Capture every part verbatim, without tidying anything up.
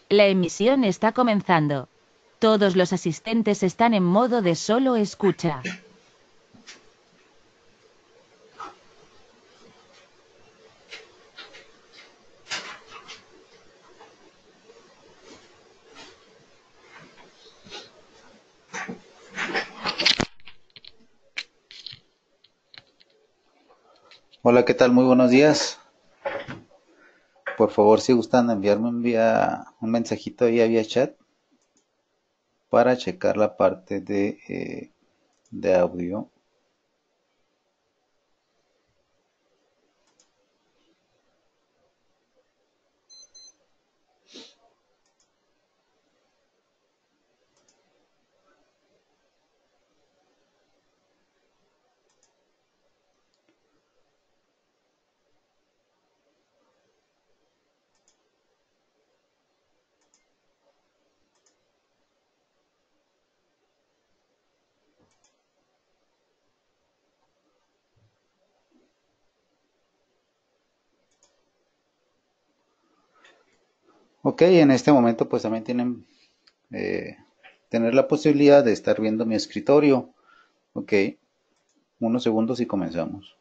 La emisión está comenzando. Todos los asistentes están en modo de solo escucha. Hola, ¿qué tal? Muy buenos días. Por favor, si gustan enviarme un, vía, un mensajito ahí vía chat para checar la parte de, eh, de audio. Ok, en este momento pues también tienen eh, tener la posibilidad de estar viendo mi escritorio. Ok, unos segundos y comenzamos.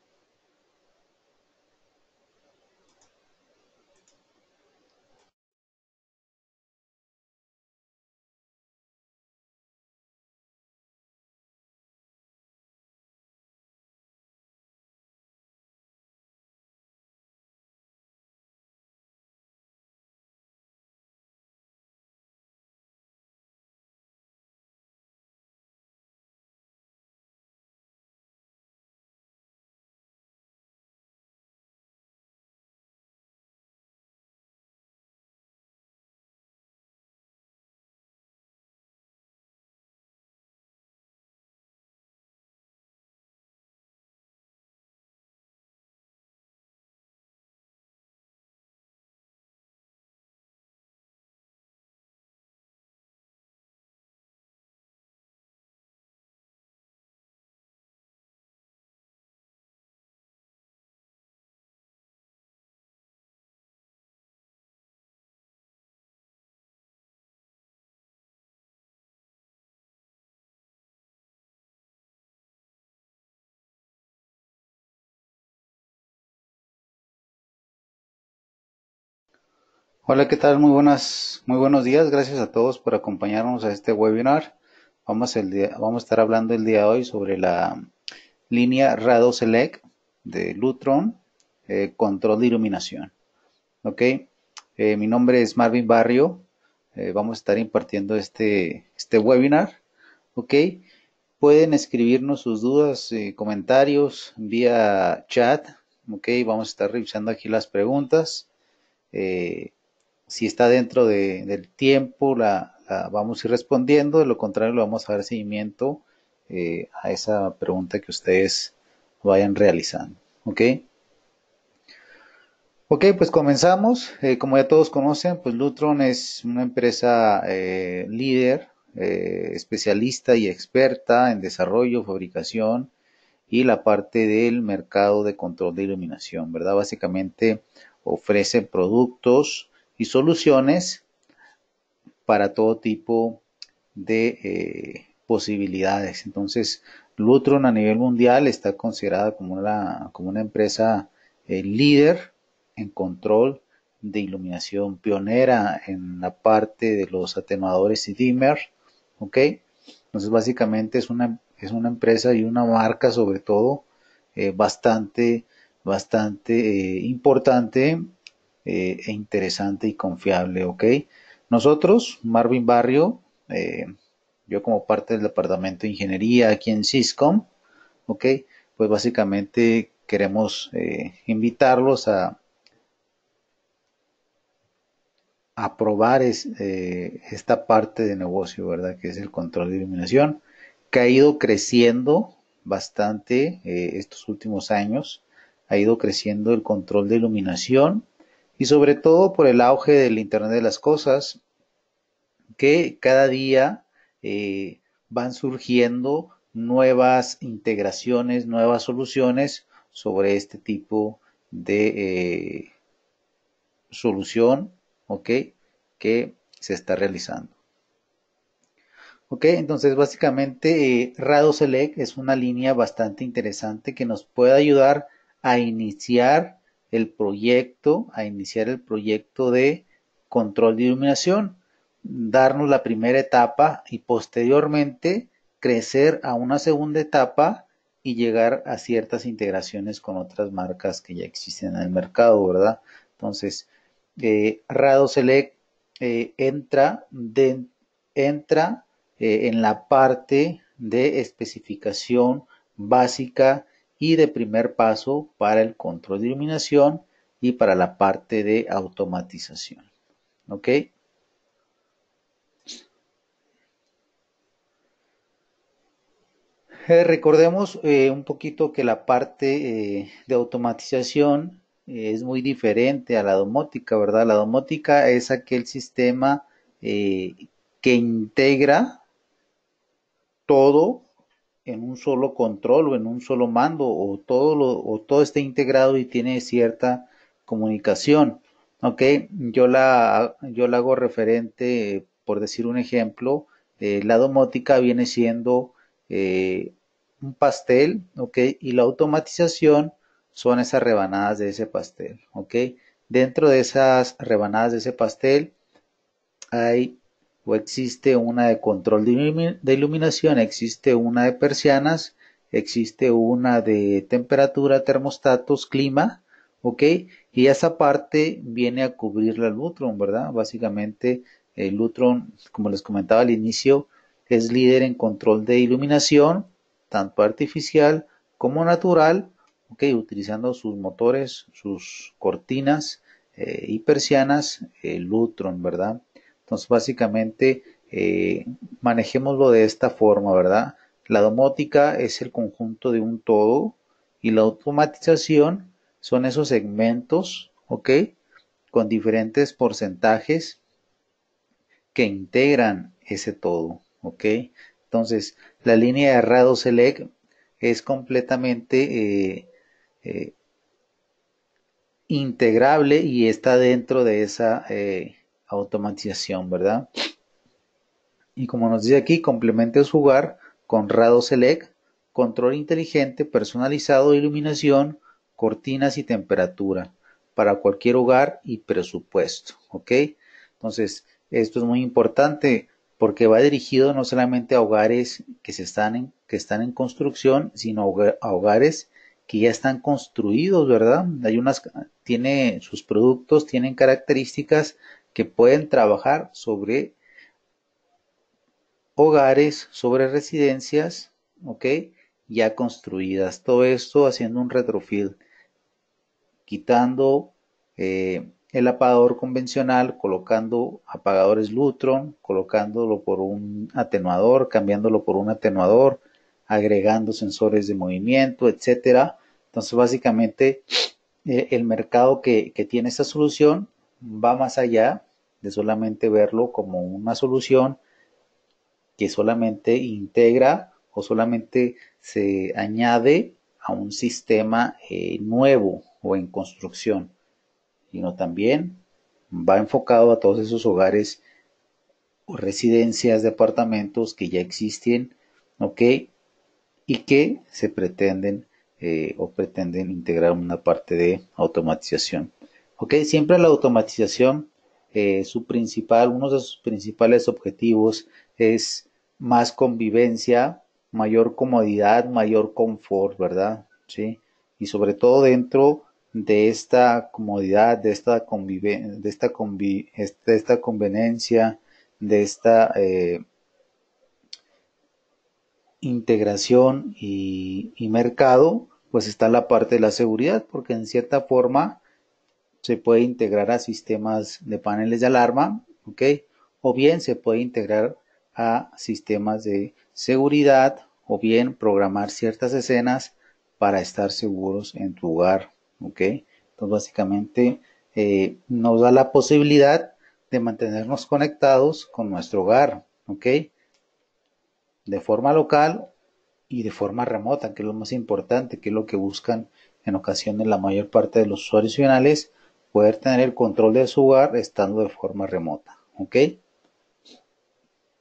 Hola, ¿qué tal? Muy buenas, muy buenos días. Gracias a todos por acompañarnos a este webinar. Vamos, el día, vamos a estar hablando el día de hoy sobre la línea Rado Select de Lutron, eh, control de iluminación. Ok, eh, mi nombre es Marvin Barrio. Eh, vamos a estar impartiendo este, este webinar. Ok, pueden escribirnos sus dudas y comentarios vía chat. Ok, vamos a estar revisando aquí las preguntas. Eh, si está dentro de, del tiempo, la, la, vamos a ir respondiendo. De lo contrario, le vamos a dar seguimiento eh, a esa pregunta que ustedes vayan realizando. Ok. Ok, pues comenzamos. Eh, como ya todos conocen, pues Lutron es una empresa eh, líder, eh, especialista y experta en desarrollo, fabricación y la parte del mercado de control de iluminación, ¿verdad? Básicamente ofrece productos y soluciones para todo tipo de eh, posibilidades. Entonces, Lutron a nivel mundial está considerada como una, como una empresa eh, líder en control de iluminación, pionera en la parte de los atenuadores y dimmer, ¿ok? Entonces, básicamente es una, es una empresa y una marca sobre todo eh, bastante, bastante eh, importante eh, e interesante y confiable, ¿ok? Nosotros, Marvin Barrio, eh, yo como parte del departamento de ingeniería aquí en Syscom, ok, pues básicamente queremos eh, invitarlos a, a probar es, eh, esta parte de negocio, ¿verdad? Que es el control de iluminación, que ha ido creciendo bastante eh, estos últimos años, ha ido creciendo el control de iluminación y sobre todo por el auge del Internet de las Cosas, que cada día eh, van surgiendo nuevas integraciones, nuevas soluciones sobre este tipo de eh, solución, ¿ok? Que se está realizando. Ok, entonces básicamente eh, Rado Select es una línea bastante interesante que nos puede ayudar a iniciar el proyecto, a iniciar el proyecto de control de iluminación, darnos la primera etapa y posteriormente crecer a una segunda etapa y llegar a ciertas integraciones con otras marcas que ya existen en el mercado, ¿verdad? Entonces, eh, Rado Select eh, entra, de, entra eh, en la parte de especificación básica y de primer paso para el control de iluminación y para la parte de automatización. ¿Ok? Eh, recordemos eh, un poquito que la parte eh, de automatización eh, es muy diferente a la domótica, ¿verdad? La domótica es aquel sistema eh, que integra todo en un solo control o en un solo mando o todo lo, o todo está integrado y tiene cierta comunicación. Ok, yo la, yo la hago referente, por decir un ejemplo, eh, la domótica viene siendo eh, un pastel, ok, y la automatización son esas rebanadas de ese pastel, ok. Dentro de esas rebanadas de ese pastel hay o existe una de control de iluminación, existe una de persianas, existe una de temperatura, termostatos, clima, ¿ok? Y esa parte viene a cubrir la Lutron, ¿verdad? Básicamente el Lutron, como les comentaba al inicio, es líder en control de iluminación, tanto artificial como natural, ¿ok? Utilizando sus motores, sus cortinas eh, y persianas, el Lutron, ¿verdad? Entonces, básicamente, eh, manejémoslo de esta forma, ¿verdad? La domótica es el conjunto de un todo y la automatización son esos segmentos, ¿ok? Con diferentes porcentajes que integran ese todo, ¿ok? Entonces, la línea de Rado Select es completamente eh, eh, integrable y está dentro de esa eh, automatización, ¿verdad? Y como nos dice aquí, complemente su hogar con Rado Select, control inteligente personalizado de iluminación, cortinas y temperatura para cualquier hogar y presupuesto. ¿Ok? Entonces, esto es muy importante porque va dirigido no solamente a hogares que, se están, en, que están en construcción, sino a hogares que ya están construidos, ¿verdad? Hay unas, tiene sus productos, tienen características que pueden trabajar sobre hogares, sobre residencias, ¿ok? Ya construidas. Todo esto haciendo un retrofit, quitando eh, el apagador convencional, colocando apagadores Lutron, colocándolo por un atenuador, cambiándolo por un atenuador, agregando sensores de movimiento, etcétera. Entonces, básicamente, eh, el mercado que, que tiene esta solución va más allá de solamente verlo como una solución que solamente integra o solamente se añade a un sistema eh, nuevo o en construcción, sino también va enfocado a todos esos hogares o residencias, departamentos que ya existen, ¿ok? Y que se pretenden eh, o pretenden integrar una parte de automatización. ¿Ok? Siempre la automatización, eh, su principal, uno de sus principales objetivos es más convivencia, mayor comodidad, mayor confort, ¿verdad? ¿Sí? Y sobre todo dentro de esta comodidad, de esta, convive, de esta, convi, de esta conveniencia, de esta eh, integración y, y mercado, pues está la parte de la seguridad, porque en cierta forma se puede integrar a sistemas de paneles de alarma, ¿ok? O bien se puede integrar a sistemas de seguridad, o bien programar ciertas escenas para estar seguros en tu hogar, ¿ok? Entonces básicamente eh, nos da la posibilidad de mantenernos conectados con nuestro hogar, ¿ok? De forma local y de forma remota, que es lo más importante, que es lo que buscan en ocasiones la mayor parte de los usuarios finales, poder tener el control de su hogar estando de forma remota. ¿Ok?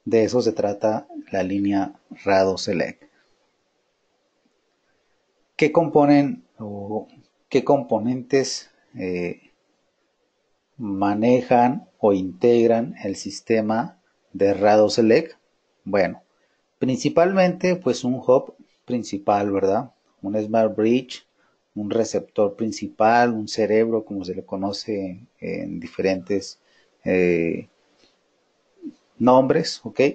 De eso se trata la línea Rado Select. ¿Qué componen o qué componentes eh, manejan o integran el sistema de Rado Select? Bueno, principalmente pues un hub principal, ¿verdad? Un Smart Bridge, un receptor principal, un cerebro, como se le conoce en diferentes eh, nombres, ¿ok?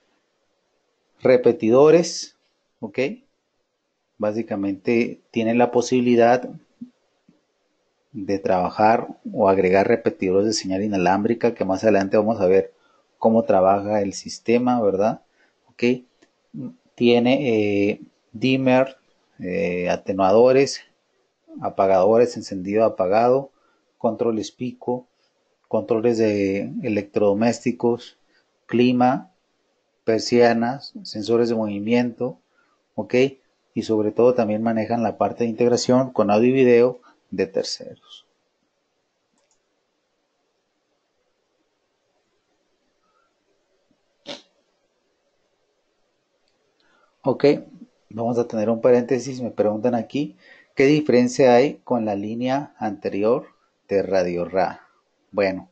Repetidores, ¿ok? Básicamente tienen la posibilidad de trabajar o agregar repetidores de señal inalámbrica, que más adelante vamos a ver cómo trabaja el sistema, ¿verdad? ¿Ok? Tiene eh, dimmer, eh, atenuadores, apagadores, encendido, apagado, controles pico, controles de electrodomésticos, clima, persianas, sensores de movimiento, ¿ok? Y sobre todo también manejan la parte de integración con audio y video de terceros. Ok, vamos a tener un paréntesis, me preguntan aquí, ¿qué diferencia hay con la línea anterior de Radio Ra? Bueno,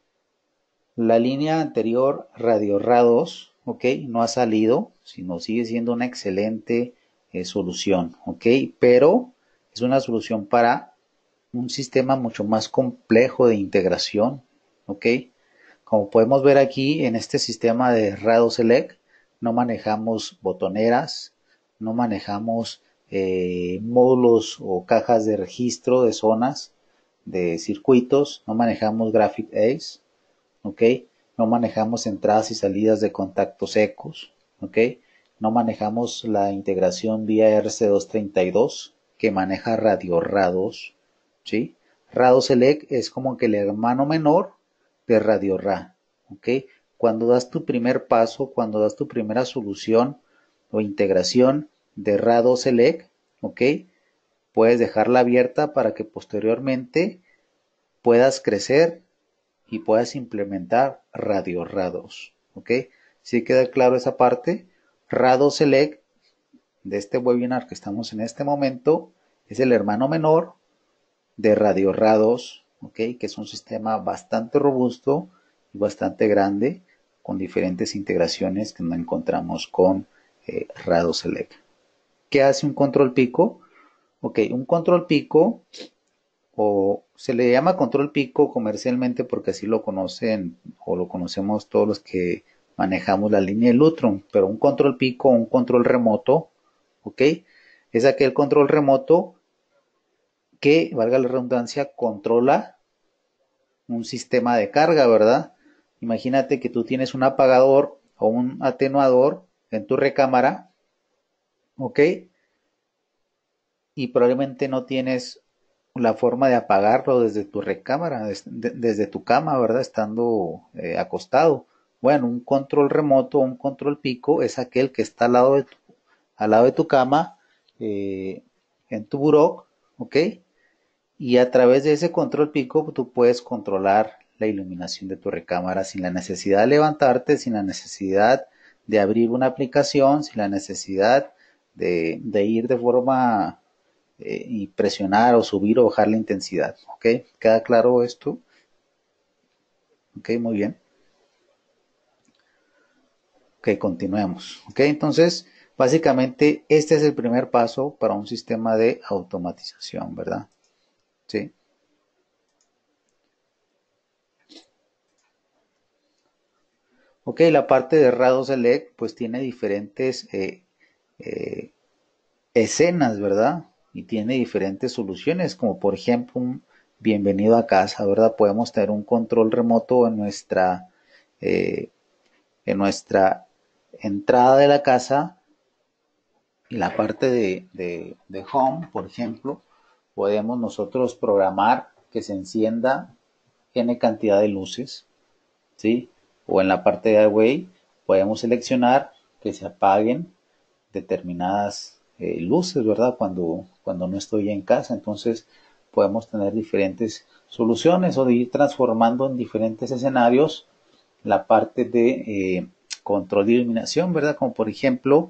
la línea anterior Radio Ra dos, ok, no ha salido, sino sigue siendo una excelente eh, solución, ok, pero es una solución para un sistema mucho más complejo de integración, ok. Como podemos ver aquí en este sistema de Rado Select, no manejamos botoneras, no manejamos eh, módulos o cajas de registro de zonas de circuitos, no manejamos Graphic Ace, ¿ok? No manejamos entradas y salidas de contactos secos, ¿ok? No manejamos la integración vía R C doscientos treinta y dos que maneja Radio Ra dos, ¿sí? Rado Select es como que el hermano menor de Radio Ra, ¿ok? Cuando das tu primer paso, cuando das tu primera solución o integración de Rado Select, ¿ok? Puedes dejarla abierta para que posteriormente puedas crecer y puedas implementar Radio Ra dos, ¿ok? Si queda claro esa parte, Rado Select de este webinar que estamos en este momento es el hermano menor de Radio Ra dos, ¿ok? Que es un sistema bastante robusto y bastante grande con diferentes integraciones que no encontramos con eh, Rado Select. ¿Qué hace un control pico? Ok, un control pico o se le llama control pico comercialmente porque así lo conocen o lo conocemos todos los que manejamos la línea de Lutron, pero un control pico o un control remoto, ¿ok? Es aquel control remoto que, valga la redundancia, controla un sistema de carga, ¿verdad? Imagínate que tú tienes un apagador o un atenuador en tu recámara, ¿ok? Y probablemente no tienes la forma de apagarlo desde tu recámara, desde tu cama, ¿verdad? Estando eh, acostado. Bueno, un control remoto, un control pico es aquel que está al lado de tu, al lado de tu cama, eh, en tu buró, ¿ok? Y a través de ese control pico tú puedes controlar la iluminación de tu recámara sin la necesidad de levantarte, sin la necesidad de abrir una aplicación, sin la necesidad de, de ir de forma eh, y presionar o subir o bajar la intensidad. ¿Ok? ¿Queda claro esto? Ok, muy bien. Ok, continuemos. Ok, entonces, básicamente este es el primer paso para un sistema de automatización, ¿verdad? Sí. Ok, la parte de Rado Select pues tiene diferentes eh, eh, escenas, ¿verdad? Y tiene diferentes soluciones, como por ejemplo un bienvenido a casa, ¿verdad? Podemos tener un control remoto en nuestra, eh, en nuestra entrada de la casa y la parte de, de, de home, por ejemplo, podemos nosotros programar que se encienda n cantidad de luces, ¿sí? O en la parte de Highway podemos seleccionar que se apaguen determinadas eh, luces, ¿verdad? Cuando, cuando no estoy en casa. Entonces podemos tener diferentes soluciones o de ir transformando en diferentes escenarios la parte de eh, control de iluminación, ¿verdad? Como por ejemplo,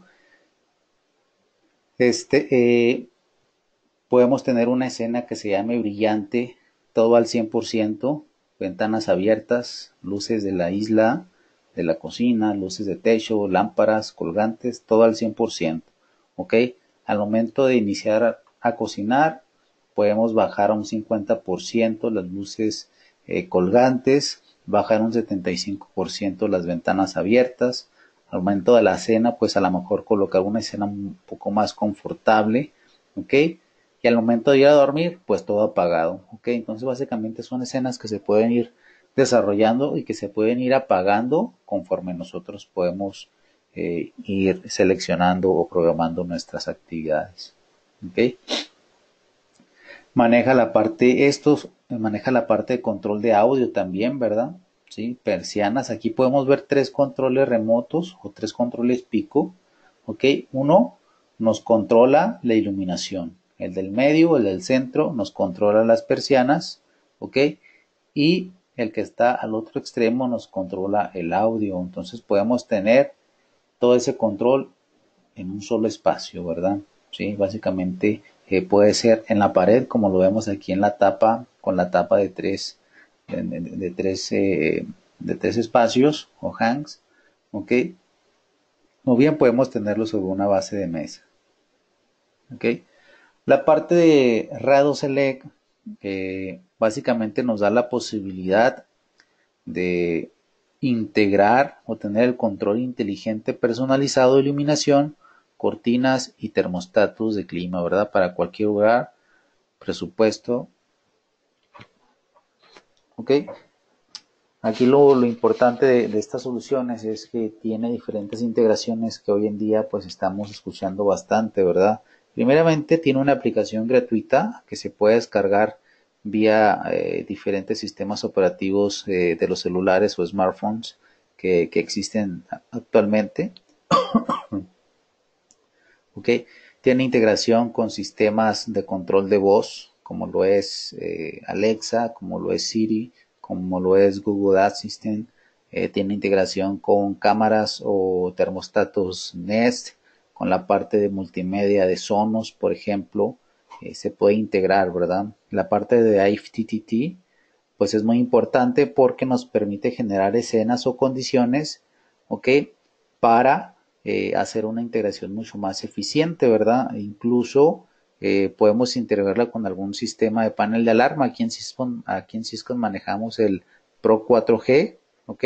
este, eh, podemos tener una escena que se llame brillante, todo al cien por ciento, ventanas abiertas, luces de la isla, de la cocina, luces de techo, lámparas, colgantes, todo al cien por ciento, ¿ok? Al momento de iniciar a, a cocinar, podemos bajar a un cincuenta por ciento las luces eh, colgantes, bajar un setenta y cinco por ciento las ventanas abiertas. Al momento de la cena, pues a lo mejor colocar una escena un poco más confortable, ¿ok? Y al momento de ir a dormir, pues todo apagado, ¿ok? Entonces básicamente son escenas que se pueden ir desarrollando y que se pueden ir apagando conforme nosotros podemos eh, ir seleccionando o programando nuestras actividades, ¿ok? Maneja la parte, estos maneja la parte de control de audio también, ¿verdad? Sí, persianas. Aquí podemos ver tres controles remotos o tres controles pico, ¿ok? Uno nos controla la iluminación. El del medio, el del centro, nos controla las persianas, ¿ok? Y el que está al otro extremo nos controla el audio. Entonces podemos tener todo ese control en un solo espacio, ¿verdad? Sí, básicamente eh, puede ser en la pared, como lo vemos aquí en la tapa, con la tapa de tres, de, de, de tres, eh, de tres espacios o hangs, ¿ok? O bien podemos tenerlo sobre una base de mesa, ¿ok? La parte de Rado Select eh, básicamente nos da la posibilidad de integrar o tener el control inteligente personalizado de iluminación, cortinas y termostatos de clima, ¿verdad? Para cualquier lugar, presupuesto, ¿ok? Aquí lo, lo importante de, de, estas soluciones es que tiene diferentes integraciones que hoy en día pues estamos escuchando bastante, ¿verdad? Primeramente tiene una aplicación gratuita que se puede descargar vía eh, diferentes sistemas operativos eh, de los celulares o smartphones que, que existen actualmente. ¿Ok? Tiene integración con sistemas de control de voz, como lo es eh, Alexa, como lo es Siri, como lo es Google Assistant. Eh, tiene integración con cámaras o termostatos Nest, con la parte de multimedia de Sonos, por ejemplo. Eh, se puede integrar, ¿verdad? La parte de I F T T T, pues es muy importante porque nos permite generar escenas o condiciones, ¿ok? Para eh, hacer una integración mucho más eficiente, ¿verdad? E incluso eh, podemos integrarla con algún sistema de panel de alarma. Aquí en Cisco, aquí en Cisco manejamos el Pro cuatro G, ¿ok?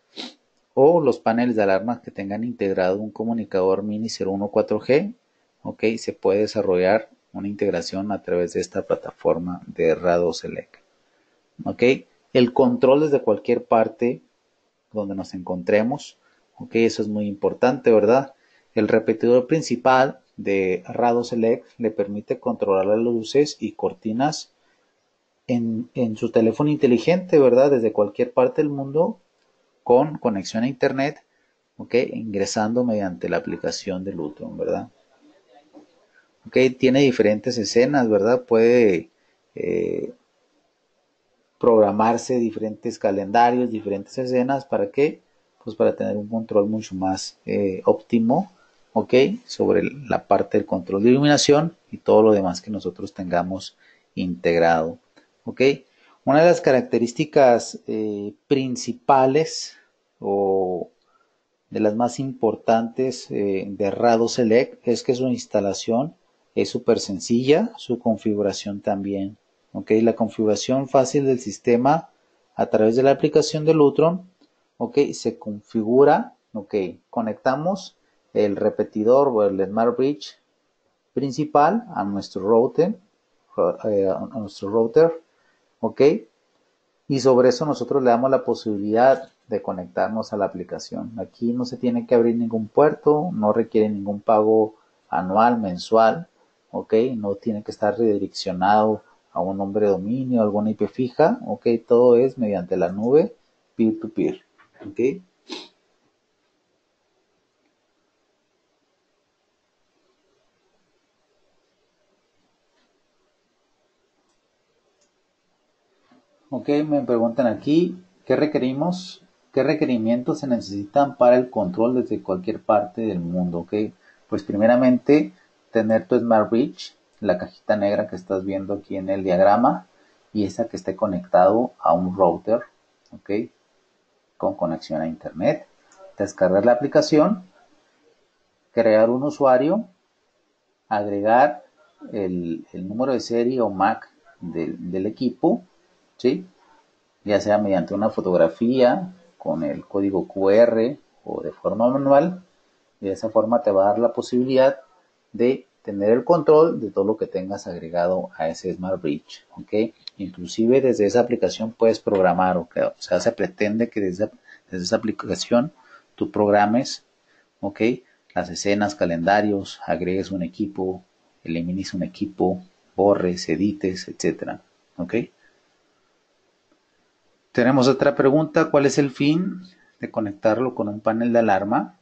O los paneles de alarma que tengan integrado un comunicador mini cero uno cuatro G, ¿ok? Se puede desarrollar una integración a través de esta plataforma de Rado Select. ¿Ok? El control desde cualquier parte donde nos encontremos, ¿ok? Eso es muy importante, ¿verdad? El repetidor principal de Rado Select le permite controlar las luces y cortinas en, en su teléfono inteligente, ¿verdad? Desde cualquier parte del mundo con conexión a internet, ¿ok? Ingresando mediante la aplicación de Lutron, ¿verdad? ¿Ok? Tiene diferentes escenas, ¿verdad? Puede eh, programarse diferentes calendarios, diferentes escenas, ¿para qué? Pues para tener un control mucho más eh, óptimo, ¿ok? Sobre la parte del control de iluminación y todo lo demás que nosotros tengamos integrado, ¿ok? Una de las características eh, principales o de las más importantes eh, de Rado Select es que su instalación es súper sencilla, su configuración también. ¿Ok? La configuración fácil del sistema a través de la aplicación de Lutron, ¿ok? Se configura, ¿ok? Conectamos el repetidor o el Smart Bridge principal a nuestro router, eh, a nuestro router, ¿ok? Y sobre eso nosotros le damos la posibilidad de conectarnos a la aplicación. Aquí no se tiene que abrir ningún puerto, no requiere ningún pago anual, mensual, ¿ok? No tiene que estar redireccionado a un nombre de dominio, alguna I P fija, ¿ok? Todo es mediante la nube peer-to-peer, ¿ok? Ok, me preguntan aquí, ¿qué requerimos? ¿Qué requerimientos se necesitan para el control desde cualquier parte del mundo? ¿Ok? Pues primeramente tener tu Smart Bridge, la cajita negra que estás viendo aquí en el diagrama, y esa que esté conectado a un router, ¿ok? Con conexión a internet. Descargar la aplicación, crear un usuario, agregar el, el número de serie o M A C del, del equipo, ¿sí? Ya sea mediante una fotografía con el código Q R o de forma manual, y de esa forma te va a dar la posibilidad de tener el control de todo lo que tengas agregado a ese Smart Bridge, ¿ok? Inclusive desde esa aplicación puedes programar, ¿ok? O sea, se pretende que desde, desde esa aplicación tú programes, ¿ok? Las escenas, calendarios, agregues un equipo, elimines un equipo, borres, edites, etcétera, ¿ok? Tenemos otra pregunta, ¿cuál es el fin de conectarlo con un panel de alarma?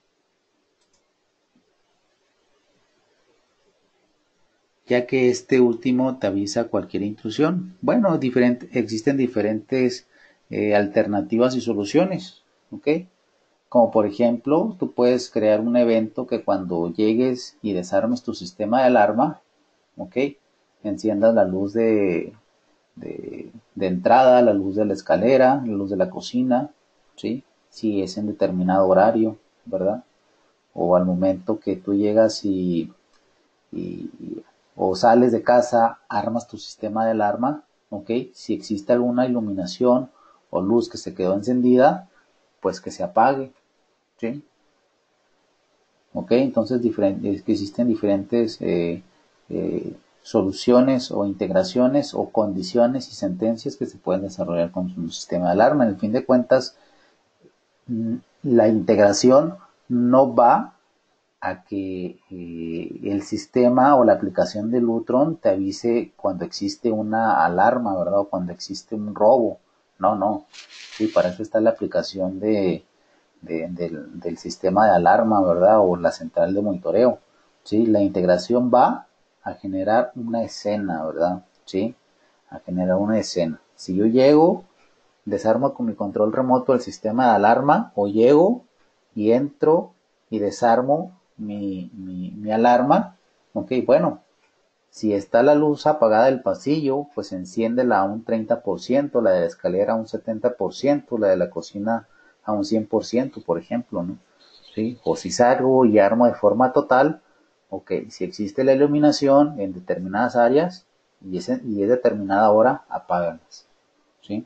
Ya que este último te avisa cualquier intrusión. Bueno, diferente, existen diferentes eh, alternativas y soluciones, ¿ok? Como por ejemplo, tú puedes crear un evento que cuando llegues y desarmes tu sistema de alarma, ¿ok? Enciendas la luz de, de, de entrada, la luz de la escalera, la luz de la cocina, ¿sí? Si es en determinado horario, ¿verdad? O al momento que tú llegas y, y o sales de casa, armas tu sistema de alarma, ¿ok? Si existe alguna iluminación o luz que se quedó encendida, pues que se apague, ¿sí? ¿Ok? Entonces diferentes, existen diferentes eh, eh, soluciones o integraciones o condiciones y sentencias que se pueden desarrollar con un sistema de alarma. En el fin de cuentas, la integración no va a que eh, el sistema o la aplicación de Lutron te avise cuando existe una alarma, ¿verdad? O cuando existe un robo. No, no. Sí, para eso está la aplicación de, de, del, del sistema de alarma, ¿verdad? O la central de monitoreo. Sí, la integración va a generar una escena, ¿verdad? Sí, a generar una escena. Si yo llego, desarmo con mi control remoto el sistema de alarma, o llego y entro y desarmo mi, mi, mi alarma, ok, bueno, si está la luz apagada del pasillo, pues enciéndela a un treinta por ciento, la de la escalera a un setenta por ciento, la de la cocina a un cien por ciento, por ejemplo, ¿no? ¿Sí? O si salgo y armo de forma total, ok, si existe la iluminación en determinadas áreas y es, y es determinada hora, apáganlas, ¿sí?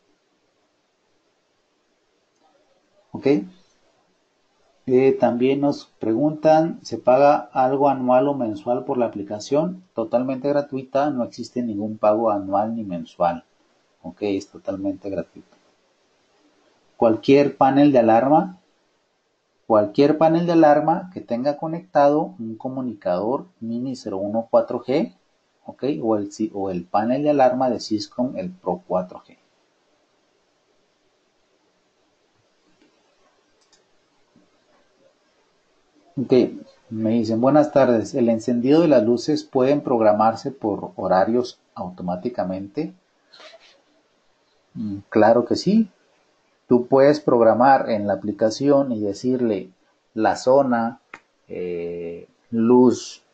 ¿Ok? Eh, también nos preguntan, ¿se paga algo anual o mensual por la aplicación? Totalmente gratuita, no existe ningún pago anual ni mensual. Ok, es totalmente gratuito. Cualquier panel de alarma, cualquier panel de alarma que tenga conectado un comunicador Mini cero uno cuatro G, ok, o el, o el panel de alarma de Syscom, el Pro cuatro G. Ok, me dicen, buenas tardes, ¿el encendido de las luces pueden programarse por horarios automáticamente? Mm, Claro que sí. Tú puedes programar en la aplicación y decirle la zona, eh, luz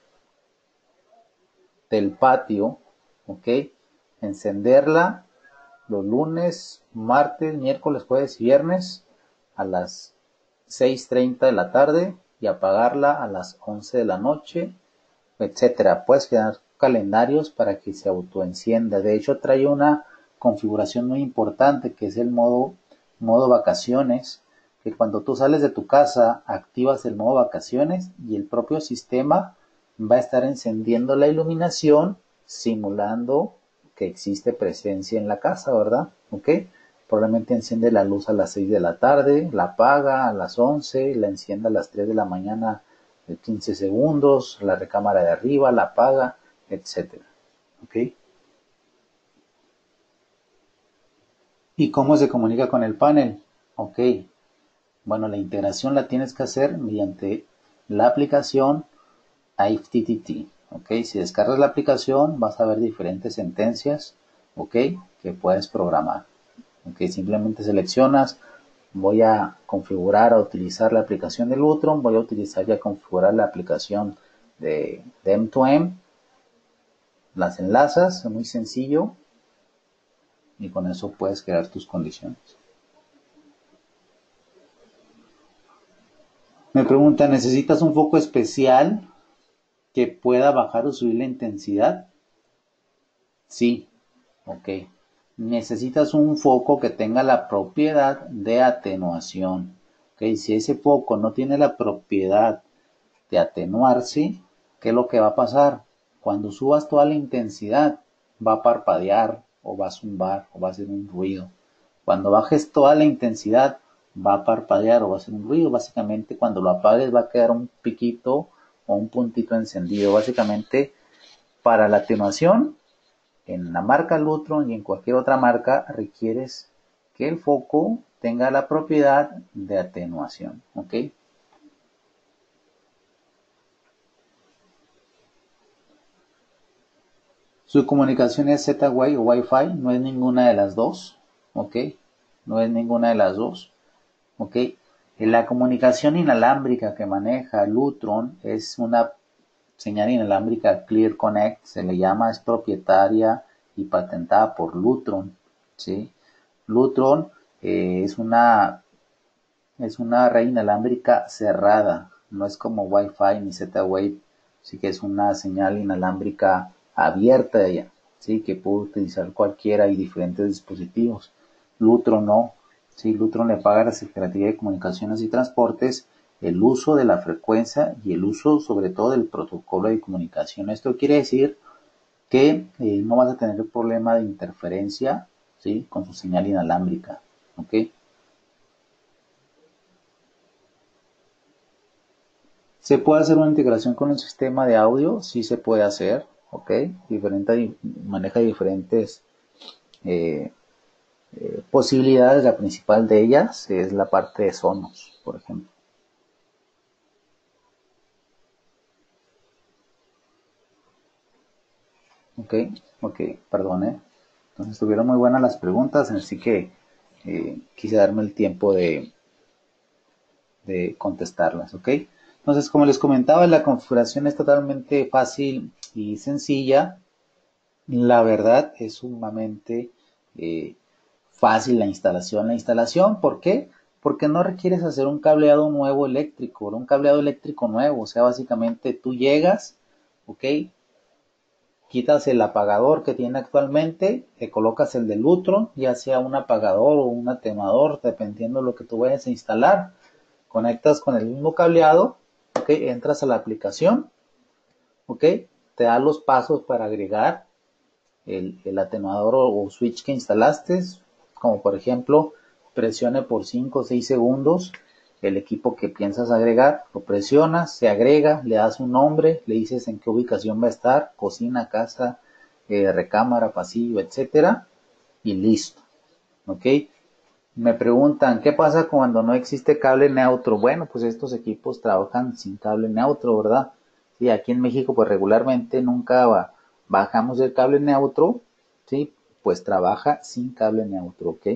del patio, ok, encenderla los lunes, martes, miércoles, jueves y viernes a las seis treinta de la tarde y apagarla a las once de la noche, etcétera. Puedes crear calendarios para que se autoencienda. De hecho, trae una configuración muy importante que es el modo, modo vacaciones, que cuando tú sales de tu casa activas el modo vacaciones y el propio sistema va a estar encendiendo la iluminación simulando que existe presencia en la casa, ¿verdad? ¿Ok? Probablemente enciende la luz a las seis de la tarde, la apaga a las once, la enciende a las tres de la mañana de quince segundos, la recámara de arriba, la apaga, etcétera. ¿Ok? ¿Y cómo se comunica con el panel? Ok. Bueno, la integración la tienes que hacer mediante la aplicación I F T T T. Ok. Si descargas la aplicación vas a ver diferentes sentencias, ok, que puedes programar. Ok. Simplemente seleccionas voy a configurar a utilizar la aplicación de Lutron, voy a utilizar y a configurar la aplicación de, de M dos M, las enlazas, es muy sencillo, y con eso puedes crear tus condiciones. Me pregunta, ¿necesitas un foco especial que pueda bajar o subir la intensidad? Sí, ok. Necesitas un foco que tenga la propiedad de atenuación. Ok, si ese foco no tiene la propiedad de atenuarse, ¿qué es lo que va a pasar? Cuando subas toda la intensidad, va a parpadear o va a zumbar o va a hacer un ruido. Cuando bajes toda la intensidad, va a parpadear o va a hacer un ruido. Básicamente, cuando lo apagues, va a quedar un piquito o un puntito encendido. Básicamente, para la atenuación, en la marca Lutron y en cualquier otra marca, requieres que el foco tenga la propiedad de atenuación. ¿Ok? Su comunicación es Z-Wave o Wi-Fi, no es ninguna de las dos, ¿ok? No es ninguna de las dos, ¿ok? La comunicación inalámbrica que maneja Lutron es una señal inalámbrica Clear Connect, se le llama, es propietaria y patentada por Lutron, ¿sí? Lutron eh, es una es una red inalámbrica cerrada, no es como Wi-Fi ni Z-Wave, sí que es una señal inalámbrica abierta de ella, sí, que puede utilizar cualquiera y diferentes dispositivos. Lutron no, sí, Lutron le paga a la Secretaría de Comunicaciones y Transportes el uso de la frecuencia y el uso sobre todo del protocolo de comunicación. Esto quiere decir que eh, no vas a tener el problema de interferencia, sí, con su señal inalámbrica, ¿ok? ¿Se puede hacer una integración con un sistema de audio? Sí se puede hacer, ¿ok? Diferente, maneja diferentes eh, eh, posibilidades. La principal de ellas es la parte de Sonos, por ejemplo. Ok, ok, perdón, ¿eh? Entonces estuvieron muy buenas las preguntas, así que eh, quise darme el tiempo de, de contestarlas, ¿ok? Entonces, como les comentaba, la configuración es totalmente fácil y sencilla. La verdad es sumamente eh, fácil la instalación. La instalación, ¿por qué? Porque no requieres hacer un cableado nuevo eléctrico, un cableado eléctrico nuevo. O sea, básicamente tú llegas, ¿ok? Quitas el apagador que tiene actualmente, te colocas el de Lutron, ya sea un apagador o un atenuador, dependiendo de lo que tú vayas a instalar. Conectas con el mismo cableado, ¿ok? Entras a la aplicación, ¿ok? Te da los pasos para agregar el, el atenuador o, o switch que instalaste, como por ejemplo, presione por cinco o seis segundos el equipo que piensas agregar, lo presionas, se agrega, le das un nombre, le dices en qué ubicación va a estar, cocina, casa, eh, recámara, pasillo, etcétera, y listo, ¿ok? Me preguntan, ¿qué pasa cuando no existe cable neutro? Bueno, pues estos equipos trabajan sin cable neutro, ¿verdad? Sí, aquí en México pues regularmente nunca va, bajamos el cable neutro, ¿sí? Pues trabaja sin cable neutro, ¿ok?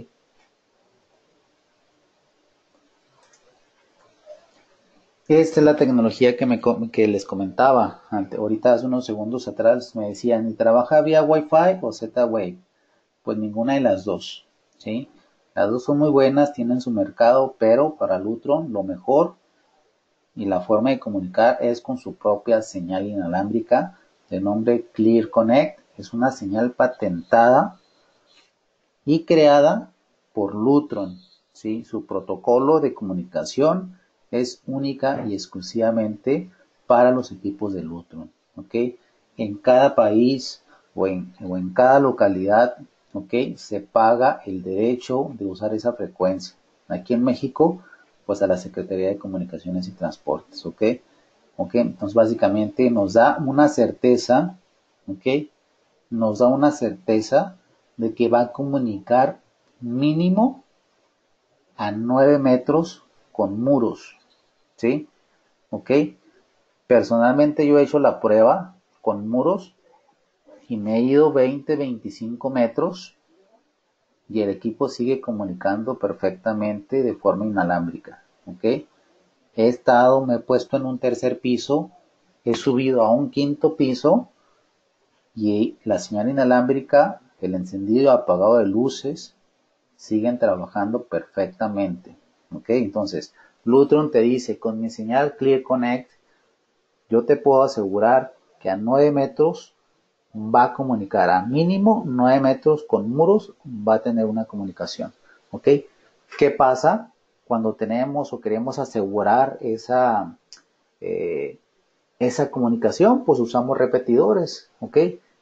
Esta es la tecnología que, me, que les comentaba. Ante, ahorita hace unos segundos atrás me decían, ¿y trabaja vía Wi-Fi o Z-Wave? Pues ninguna de las dos, ¿sí? Las dos son muy buenas, tienen su mercado, pero para Lutron lo mejor y la forma de comunicar es con su propia señal inalámbrica de nombre Clear Connect. Es una señal patentada y creada por Lutron, ¿sí? Su protocolo de comunicación es única y exclusivamente para los equipos de Lutron, ¿ok? En cada país o en, o en cada localidad, ¿ok? Se paga el derecho de usar esa frecuencia. Aquí en México, pues a la Secretaría de Comunicaciones y Transportes, ¿ok? ¿Ok? Entonces básicamente nos da una certeza, ¿ok? Nos da una certeza de que va a comunicar mínimo a nueve metros con muros, ¿sí? ¿Ok? Personalmente yo he hecho la prueba con muros y me he ido veinte, veinticinco metros y el equipo sigue comunicando perfectamente de forma inalámbrica, ¿ok? He estado, me he puesto en un tercer piso, he subido a un quinto piso y la señal inalámbrica, el encendido y apagado de luces siguen trabajando perfectamente, ¿ok? Entonces, Lutron te dice, con mi señal Clear Connect, yo te puedo asegurar que a nueve metros va a comunicar, a mínimo nueve metros con muros va a tener una comunicación, ¿ok? ¿Qué pasa cuando tenemos o queremos asegurar esa, eh, esa comunicación? Pues usamos repetidores, ¿ok?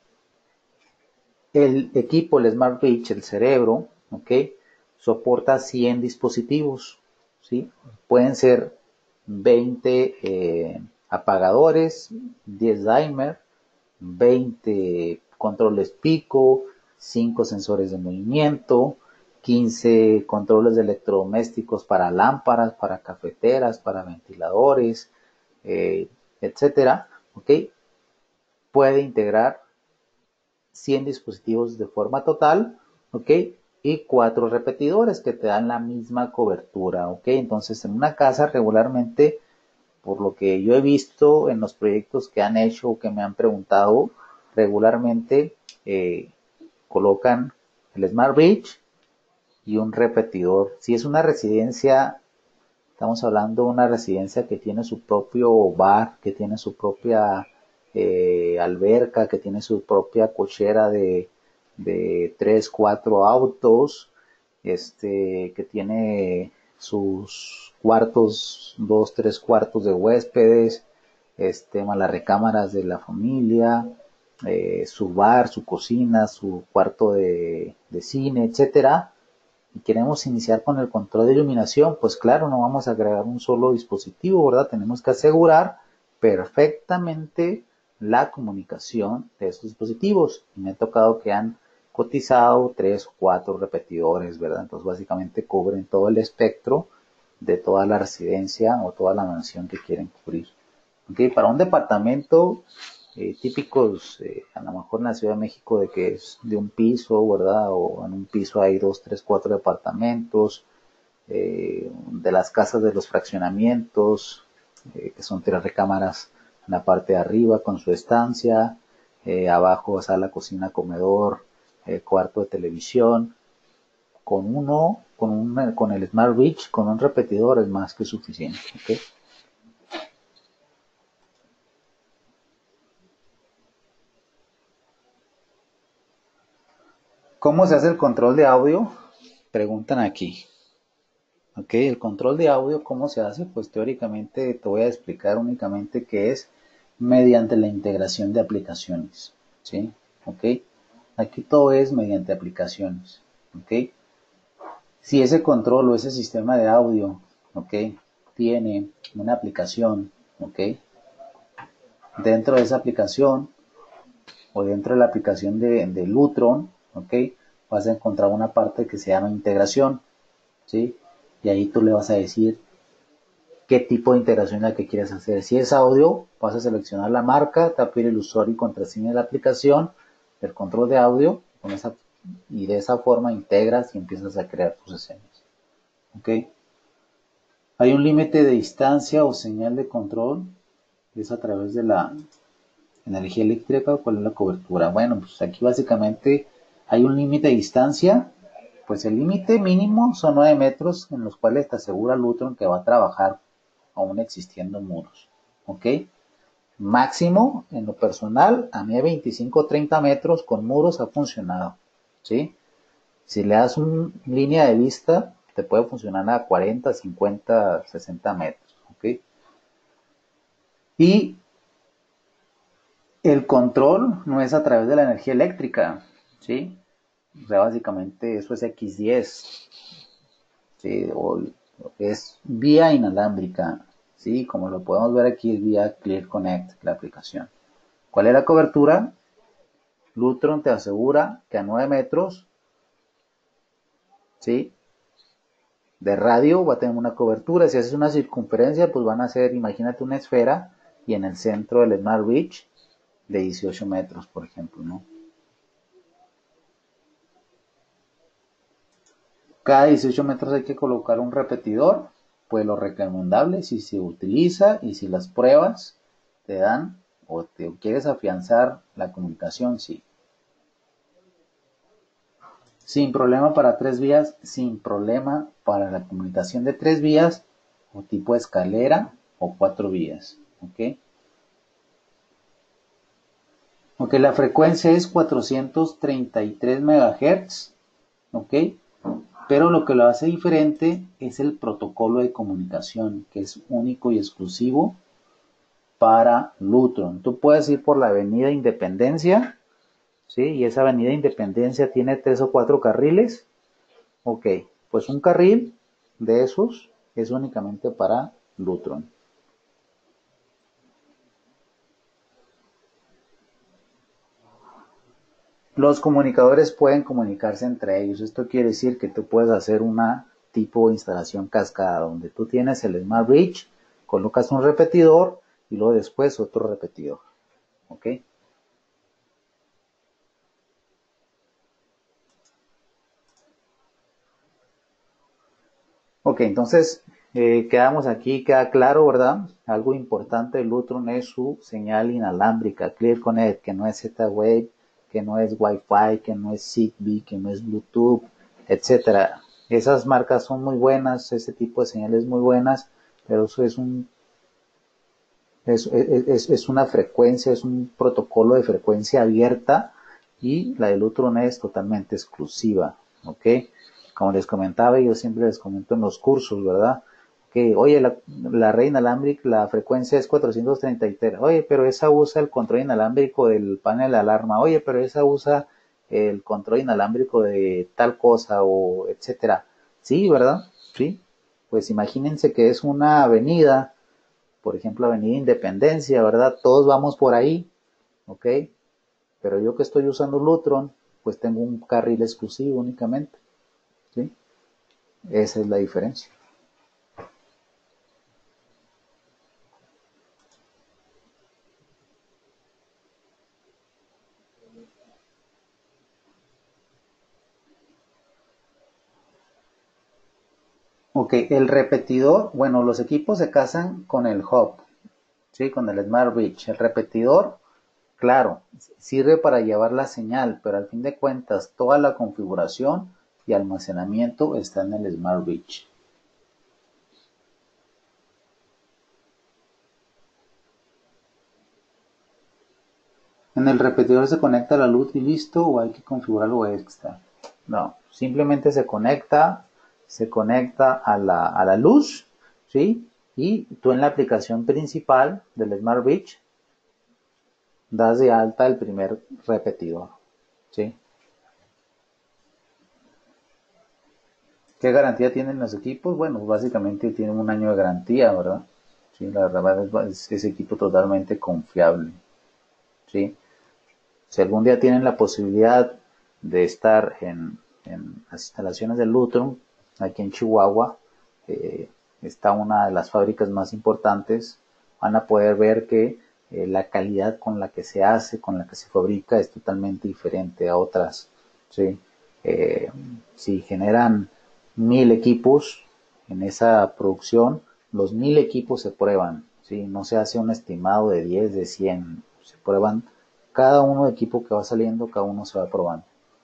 El equipo, el Smart Reach, el cerebro, ¿ok? Soporta cien dispositivos, ¿sí? Pueden ser veinte eh, apagadores, diez dimers, veinte controles pico, cinco sensores de movimiento, quince controles de electrodomésticos para lámparas, para cafeteras, para ventiladores, eh, etcétera, ¿ok? Puede integrar cien dispositivos de forma total, ¿ok? Y cuatro repetidores que te dan la misma cobertura, ¿ok? Entonces, en una casa regularmente, por lo que yo he visto en los proyectos que han hecho o que me han preguntado, regularmente eh, colocan el Smart Reach y un repetidor. Si es una residencia, estamos hablando de una residencia que tiene su propio bar, que tiene su propia eh, alberca, que tiene su propia cochera de, de tres, cuatro autos, este, que tiene sus cuartos, dos, tres cuartos de huéspedes, este, más las recámaras de la familia, eh, su bar, su cocina, su cuarto de, de cine, etcétera, y queremos iniciar con el control de iluminación, pues claro, no vamos a agregar un solo dispositivo, ¿verdad? Tenemos que asegurar perfectamente la comunicación de estos dispositivos. Y me ha tocado que han cotizado tres o cuatro repetidores, ¿verdad? Entonces básicamente cubren todo el espectro de toda la residencia o toda la mansión que quieren cubrir. ¿Okay? Para un departamento eh, típicos, eh, a lo mejor en la Ciudad de México, de que es de un piso, ¿verdad? O en un piso hay dos, tres, cuatro departamentos, eh, de las casas de los fraccionamientos, eh, que son tres recámaras en la parte de arriba con su estancia, eh, abajo sala, cocina, comedor, eh, cuarto de televisión. Con uno, con, un, con el Smart Reach, con un repetidor es más que suficiente. ¿Okay? ¿Cómo se hace el control de audio? Preguntan aquí. Ok, el control de audio, ¿cómo se hace? Pues teóricamente te voy a explicar únicamente que es mediante la integración de aplicaciones. ¿Sí? Ok, aquí todo es mediante aplicaciones. Ok, si ese control o ese sistema de audio, ok, tiene una aplicación, ok, dentro de esa aplicación o dentro de la aplicación de, de Lutron, ok, vas a encontrar una parte que se llama integración. ¿Sí? Y ahí tú le vas a decir qué tipo de integración es la que quieres hacer. Si es audio, vas a seleccionar la marca, te va a pedir el usuario y contraseña de la aplicación, el control de audio, con esa, y de esa forma integras y empiezas a crear tus escenas. ¿Ok? Hay un límite de distancia o señal de control, que es a través de la energía eléctrica. ¿Cuál es la cobertura? Bueno, pues aquí básicamente hay un límite de distancia. Pues el límite mínimo son nueve metros en los cuales te asegura Lutron que va a trabajar aún existiendo muros. ¿Ok? Máximo, en lo personal, a mí a veinticinco o treinta metros con muros ha funcionado. ¿Sí? Si le das una línea de vista, te puede funcionar a cuarenta, cincuenta, sesenta metros. ¿Ok? Y el control no es a través de la energía eléctrica. ¿Sí? O sea, básicamente eso es equis diez. ¿Sí? O es vía inalámbrica, ¿sí? Como lo podemos ver aquí, es vía Clear Connect, la aplicación. ¿Cuál es la cobertura? Lutron te asegura que a nueve metros, ¿sí? De radio va a tener una cobertura. Si haces una circunferencia, pues van a ser, imagínate una esfera y en el centro del Smart Reach de dieciocho metros, por ejemplo, ¿no? cada dieciocho metros hay que colocar un repetidor, pues lo recomendable si se utiliza y si las pruebas te dan o te quieres afianzar la comunicación, sí. Sin problema para tres vías, sin problema para la comunicación de tres vías o tipo escalera o cuatro vías, ¿ok? Ok, la frecuencia es cuatrocientos treinta y tres megahertz, ¿ok? Pero lo que lo hace diferente es el protocolo de comunicación, que es único y exclusivo para Lutron. Tú puedes ir por la avenida Independencia, ¿sí? Y esa avenida Independencia tiene tres o cuatro carriles. Ok, pues un carril de esos es únicamente para Lutron. Los comunicadores pueden comunicarse entre ellos. Esto quiere decir que tú puedes hacer una tipo de instalación cascada, donde tú tienes el Smart Bridge, colocas un repetidor y luego después otro repetidor. ¿Ok? Ok, entonces eh, quedamos aquí, queda claro, ¿verdad? Algo importante del Lutron es su señal inalámbrica, Clear Connect, que no es Z-Wave, que no es Wi-Fi, que no es Zigbee, que no es Bluetooth, etcétera. Esas marcas son muy buenas, ese tipo de señales muy buenas, pero eso es un es, es, es una frecuencia, es un protocolo de frecuencia abierta y la de Lutron es totalmente exclusiva, ¿ok? Como les comentaba, yo siempre les comento en los cursos, ¿verdad? Que, oye, la, la red inalámbrica, la frecuencia es cuatrocientos treinta y tres, oye, pero esa usa el control inalámbrico del panel de alarma, oye, pero esa usa el control inalámbrico de tal cosa, o etcétera. Sí, ¿verdad? Sí. Pues imagínense que es una avenida, por ejemplo, Avenida Independencia, ¿verdad? Todos vamos por ahí, ¿ok? Pero yo que estoy usando Lutron, pues tengo un carril exclusivo únicamente, ¿sí? Esa es la diferencia. Ok, el repetidor, bueno, los equipos se casan con el hub, ¿sí? Con el Smart Bridge. El repetidor, claro, sirve para llevar la señal, pero al fin de cuentas toda la configuración y almacenamiento está en el Smart Bridge. En el repetidor se conecta la luz y listo, o hay que configurar algo extra. No, simplemente se conecta, se conecta a la, a la luz, ¿sí? Y tú en la aplicación principal del Smart Bridge das de alta el primer repetidor, ¿sí? ¿Qué garantía tienen los equipos? Bueno, básicamente tienen un año de garantía, ¿verdad? Sí, la verdad es, es equipo totalmente confiable, ¿sí? Si algún día tienen la posibilidad de estar en, en las instalaciones de Lutron, aquí en Chihuahua, eh, está una de las fábricas más importantes, van a poder ver que eh, la calidad con la que se hace, con la que se fabrica, es totalmente diferente a otras, ¿sí? Eh, si generan mil equipos en esa producción, los mil equipos se prueban, ¿sí? No se hace un estimado de diez, de cien, se prueban cada uno de equipo que va saliendo, cada uno se va probando.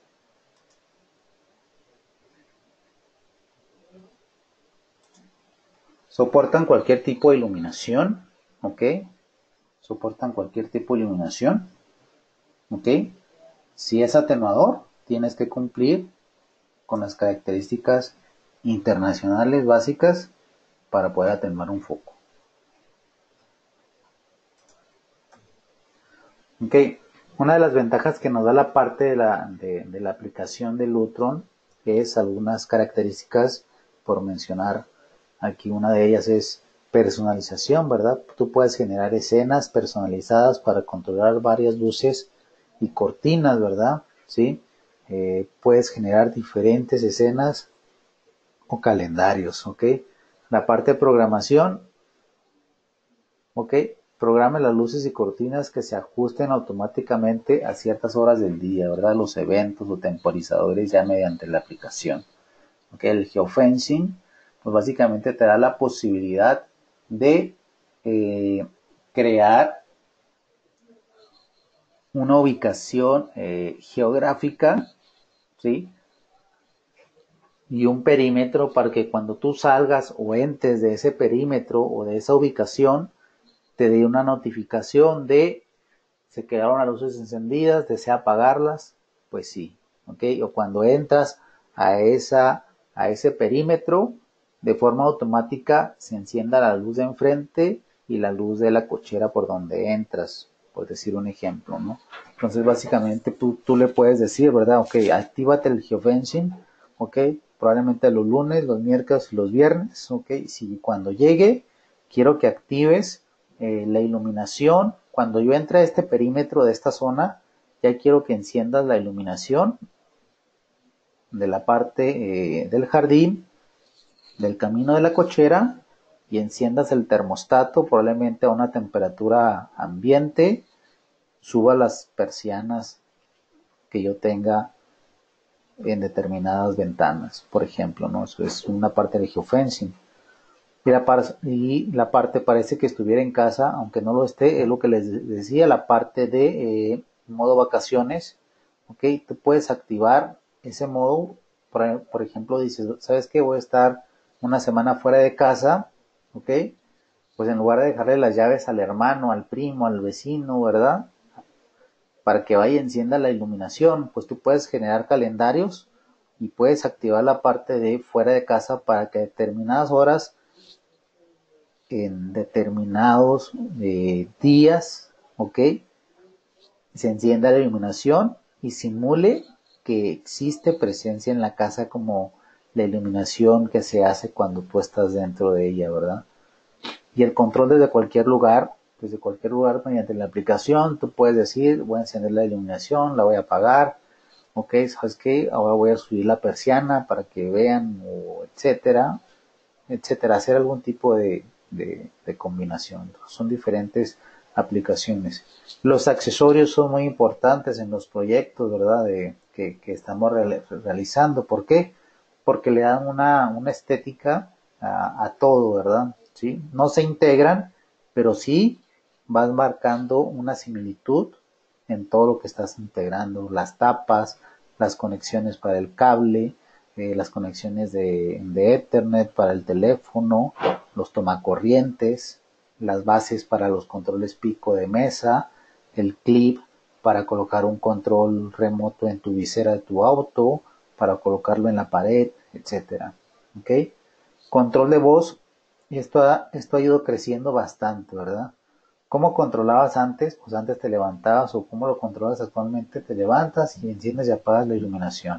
Soportan cualquier tipo de iluminación, ¿ok? Soportan cualquier tipo de iluminación, ¿ok? Si es atenuador, tienes que cumplir con las características internacionales básicas para poder atenuar un foco. Ok, una de las ventajas que nos da la parte de la, de, de la aplicación de Lutron es algunas características por mencionar. Aquí una de ellas es personalización, ¿verdad? Tú puedes generar escenas personalizadas para controlar varias luces y cortinas, ¿verdad? ¿Sí? Eh, puedes generar diferentes escenas o calendarios, ¿ok? La parte de programación, ¿ok? Programe las luces y cortinas que se ajusten automáticamente a ciertas horas del día, ¿verdad? Los eventos o temporizadores ya mediante la aplicación. ¿ok? El geofencing, pues básicamente te da la posibilidad de eh, crear una ubicación eh, geográfica, ¿sí? Y un perímetro para que cuando tú salgas o entres de ese perímetro o de esa ubicación, te dé una notificación de se quedaron las luces encendidas, desea apagarlas, pues sí, ¿ok? O cuando entras a, esa, a ese perímetro, de forma automática se encienda la luz de enfrente y la luz de la cochera por donde entras, por decir un ejemplo, ¿no? Entonces básicamente tú, tú le puedes decir, ¿verdad? Ok, actívate el geofencing, ¿ok? Probablemente los lunes, los miércoles y los viernes, ¿ok? Si cuando llegue, quiero que actives eh, la iluminación. Cuando yo entre a este perímetro de esta zona, ya quiero que enciendas la iluminación de la parte eh, del jardín, del camino de la cochera, y enciendas el termostato probablemente a una temperatura ambiente, suba las persianas que yo tenga en determinadas ventanas, por ejemplo, ¿no? Eso es una parte del geofencing. Y la, par y la parte parece que estuviera en casa, aunque no lo esté, es lo que les decía, la parte de eh, modo vacaciones, ok, tú puedes activar ese modo, por, por ejemplo, dices, ¿sabes qué? Voy a estar una semana fuera de casa, ok, pues en lugar de dejarle las llaves al hermano, al primo, al vecino, ¿verdad? Para que vaya y encienda la iluminación, pues tú puedes generar calendarios y puedes activar la parte de fuera de casa para que a determinadas horas en determinados eh, días, ¿ok? Se encienda la iluminación y simule que existe presencia en la casa como la iluminación que se hace cuando tú estás dentro de ella, ¿verdad? Y el control desde cualquier lugar, desde cualquier lugar mediante la aplicación, tú puedes decir, voy a encender la iluminación, la voy a apagar, ok, ¿sabes qué? Ahora voy a subir la persiana para que vean, o etcétera, etcétera, hacer algún tipo de, de, de combinación. Son diferentes aplicaciones. Los accesorios son muy importantes en los proyectos, ¿verdad? De, que, que estamos real, realizando. ¿Por qué? Porque le dan una, una estética a, a todo, ¿verdad? ¿Sí? No se integran, pero sí vas marcando una similitud en todo lo que estás integrando. Las tapas, las conexiones para el cable, eh, las conexiones de, de Ethernet para el teléfono, los tomacorrientes, las bases para los controles pico de mesa, el clip para colocar un control remoto en tu visera de tu auto, para colocarlo en la pared, etcétera. ¿Ok? Control de voz, y esto ha, esto ha ido creciendo bastante, ¿verdad? ¿Cómo controlabas antes? Pues antes te levantabas, o cómo lo controlas actualmente, te levantas y enciendes y apagas la iluminación.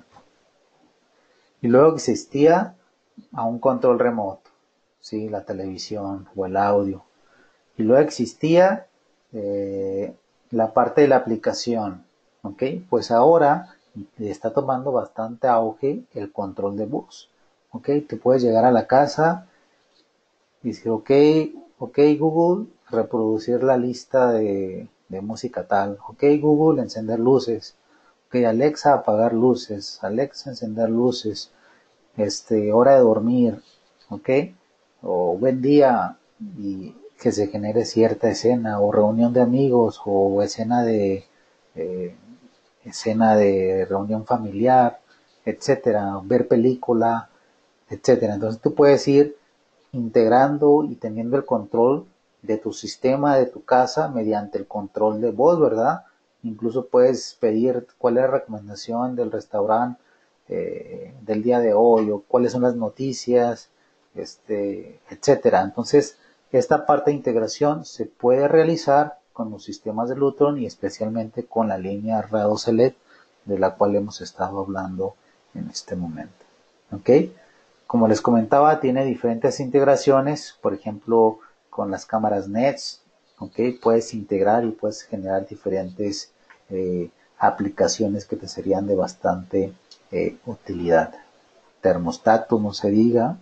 Y luego existía a un control remoto, ¿sí? La televisión o el audio. Y luego existía eh, la parte de la aplicación, ¿ok? Pues ahora está tomando bastante auge el control de voz, ¿ok? Te puedes llegar a la casa y decir, ok, ok Google, reproducir la lista de, de música tal, ok Google, encender luces, ok Alexa, apagar luces, Alexa, encender luces, este, hora de dormir, ¿ok? O buen día, y que se genere cierta escena, o reunión de amigos, o escena de, eh, escena de reunión familiar, etcétera, ver película, etcétera. Entonces tú puedes ir integrando y teniendo el control de tu sistema, de tu casa, mediante el control de voz, ¿verdad? Incluso puedes pedir cuál es la recomendación del restaurante eh, del día de hoy, o cuáles son las noticias, este, etcétera. Entonces, esta parte de integración se puede realizar con los sistemas de Lutron y especialmente con la línea R A doce L E D de la cual hemos estado hablando en este momento. ¿Ok? Como les comentaba, tiene diferentes integraciones, por ejemplo, con las cámaras Nets, ¿ok? Puedes integrar y puedes generar diferentes eh, aplicaciones que te serían de bastante eh, utilidad. Termostato, no se diga.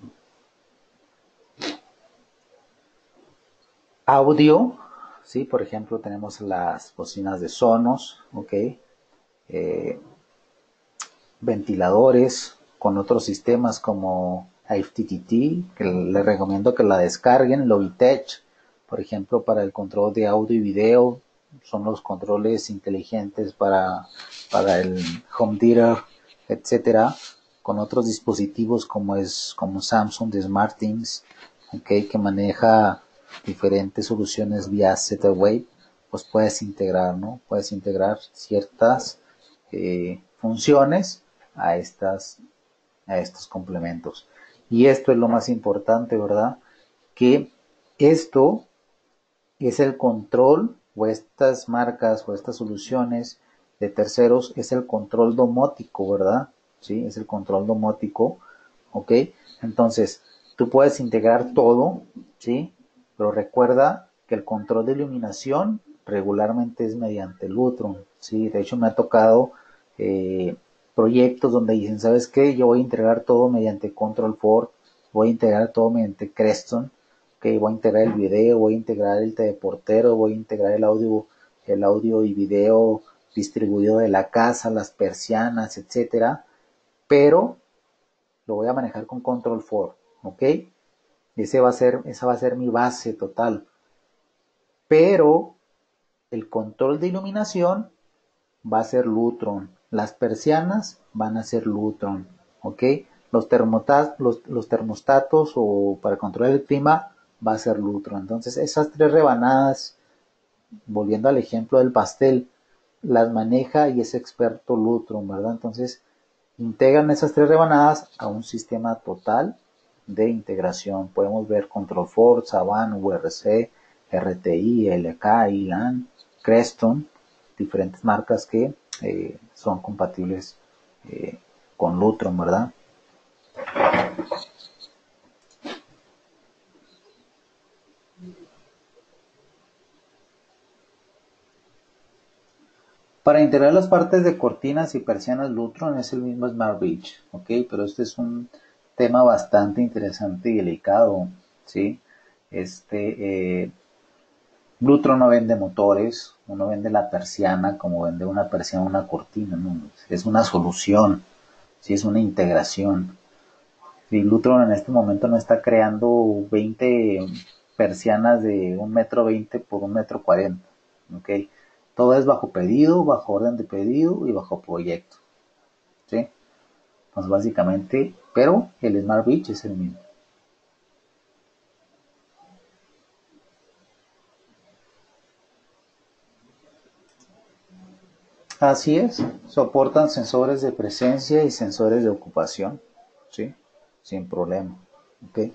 Audio, ¿sí? Por ejemplo, tenemos las bocinas de Sonos, ¿ok? Eh, ventiladores, con otros sistemas como I F T T T, que les recomiendo que la descarguen, Logitech, por ejemplo, para el control de audio y video, son los controles inteligentes para, para el home theater, etcétera, con otros dispositivos como es como Samsung de SmartThings, okay, que maneja diferentes soluciones vía Z-Wave, pues puedes integrar, ¿no? Puedes integrar ciertas eh, funciones a estas a estos complementos. Y esto es lo más importante, ¿verdad? Que esto es el control, o estas marcas o estas soluciones de terceros es el control domótico, ¿verdad? Sí, es el control domótico, ¿ok? Entonces, tú puedes integrar todo, ¿sí? Pero recuerda que el control de iluminación regularmente es mediante Lutron, ¿sí? De hecho, me ha tocado eh, proyectos donde dicen, ¿sabes qué? Yo voy a integrar todo mediante Control cuatro, voy a integrar todo mediante Creston, okay, voy a integrar el video, voy a integrar el teleportero, voy a integrar el audio, el audio y video distribuido de la casa, las persianas, etcétera, pero lo voy a manejar con Control cuatro, ¿ok? Ese va a ser, esa va a ser mi base total. Pero el control de iluminación va a ser Lutron. Las persianas van a ser Lutron, ¿ok? Los, los, los termostatos o para controlar el clima va a ser Lutron. Entonces esas tres rebanadas, volviendo al ejemplo del pastel, las maneja y es experto Lutron, ¿verdad? Entonces integran esas tres rebanadas a un sistema total de integración. Podemos ver Control cuatro, Saban, U R C, R T I, L K, I LAN, Creston, diferentes marcas que eh, son compatibles eh, con Lutron, ¿verdad? Para integrar las partes de cortinas y persianas Lutron es el mismo Smart Beach, ¿ok? Pero este es un tema bastante interesante y delicado, ¿sí? Este, eh, Lutron no vende motores, uno vende la persiana como vende una persiana una cortina, ¿no? Es una solución, ¿sí? Es una integración. Y Lutron en este momento no está creando veinte persianas de un metro veinte por un metro cuarenta, ¿ok? Todo es bajo pedido, bajo orden de pedido y bajo proyecto, ¿sí? Pues básicamente, pero el Smart Beach es el mismo. Así es, soportan sensores de presencia y sensores de ocupación, ¿sí? Sin problema, ¿ok?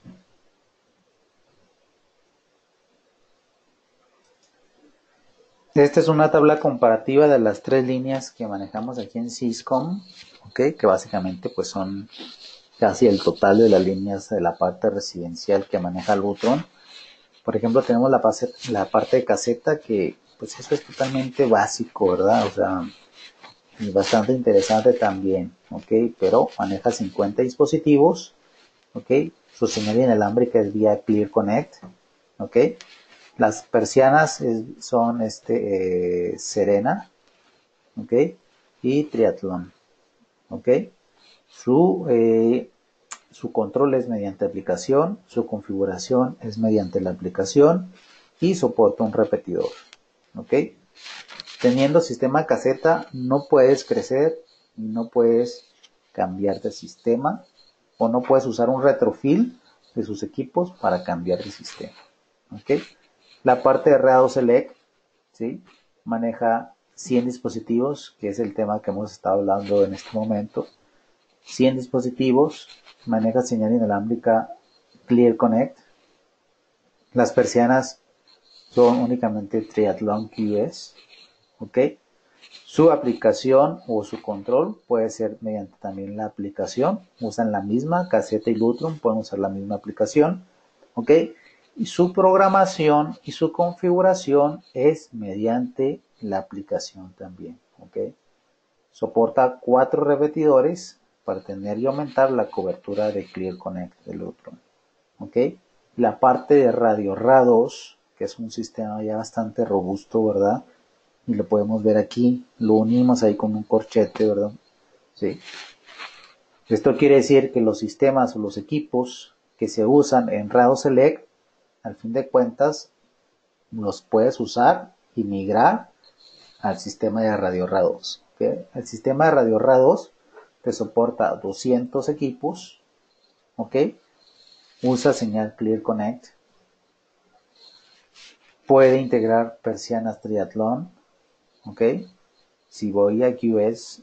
Esta es una tabla comparativa de las tres líneas que manejamos aquí en Syscom, ¿ok? Que básicamente pues son casi el total de las líneas de la parte residencial que maneja Lutron. Por ejemplo, tenemos la, base, la parte de caseta que pues eso es totalmente básico, ¿verdad? O sea, y bastante interesante también, ¿ok? Pero maneja cincuenta dispositivos, ¿ok? Su señal inalámbrica es vía Clear Connect, ¿ok? Las persianas es, son este, eh, Serena, ¿ok? Y Triathlon, ¿ok? Su, eh, su control es mediante aplicación, su configuración es mediante la aplicación y soporta un repetidor, ¿ok? Teniendo sistema caseta no puedes crecer, no puedes cambiar de sistema o no puedes usar un retrofil de sus equipos para cambiar de sistema, ¿ok? La parte de R A D O Select, ¿sí? Maneja cien dispositivos, que es el tema que hemos estado hablando en este momento. cien dispositivos, maneja señal inalámbrica Clear Connect. Las persianas son únicamente Triathlon Q S, ¿ok? Su aplicación o su control puede ser mediante también la aplicación. Usan la misma, caseta y Lutron pueden usar la misma aplicación, ¿ok? Y su programación y su configuración es mediante la aplicación también, ¿ok? Soporta cuatro repetidores para tener y aumentar la cobertura de Clear Connect de Lutron, ¿ok? La parte de radio R A D O S, que es un sistema ya bastante robusto, ¿verdad? Y lo podemos ver aquí, lo unimos ahí con un corchete, ¿verdad? Sí. Esto quiere decir que los sistemas o los equipos que se usan en Radio Select, al fin de cuentas, los puedes usar y migrar al sistema de Radio R A dos. ¿Okay? El sistema de Radio R A dos te soporta doscientos equipos, ¿ok? Usa señal Clear Connect, puede integrar persianas Triathlon, ¿ok? Si voy a Q S,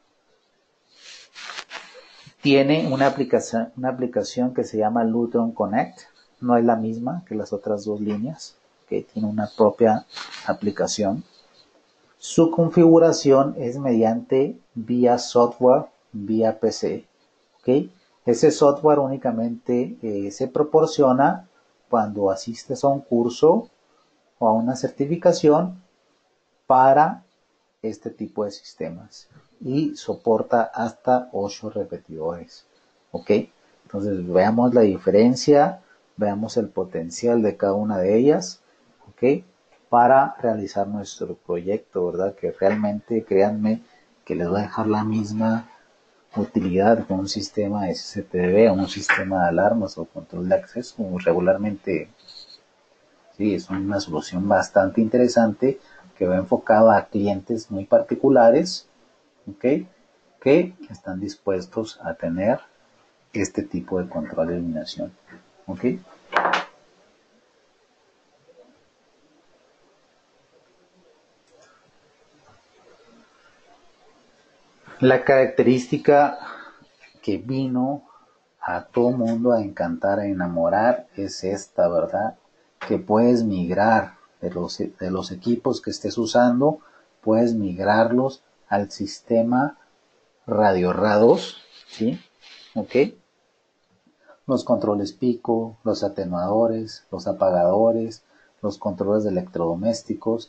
tiene una aplicación, una aplicación que se llama Lutron Connect, no es la misma que las otras dos líneas, que tiene una propia aplicación. Su configuración es mediante vía software, vía P C, ¿ok? Ese software únicamente eh, se proporciona cuando asistes a un curso o a una certificación para este tipo de sistemas y soporta hasta ocho repetidores, ¿ok? Entonces veamos la diferencia, veamos el potencial de cada una de ellas, ¿ok? Para realizar nuestro proyecto, ¿verdad? Que realmente, créanme, que les va a dejar la misma utilidad con un sistema S C T V o un sistema de alarmas o control de acceso regularmente. Sí, es una solución bastante interesante que va enfocada a clientes muy particulares, ¿ok? Que están dispuestos a tener este tipo de control de iluminación, ¿ok? La característica que vino a todo mundo a encantar, a enamorar, es esta, ¿verdad? Que puedes migrar de los, de los equipos que estés usando, puedes migrarlos al sistema Radio R A dos, ¿sí? ¿Ok? Los controles pico, los atenuadores, los apagadores, los controles de electrodomésticos,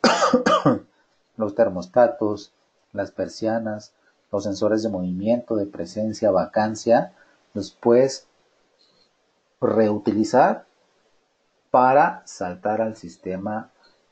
los termostatos, las persianas, los sensores de movimiento, de presencia, vacancia, los puedes reutilizar para saltar al sistema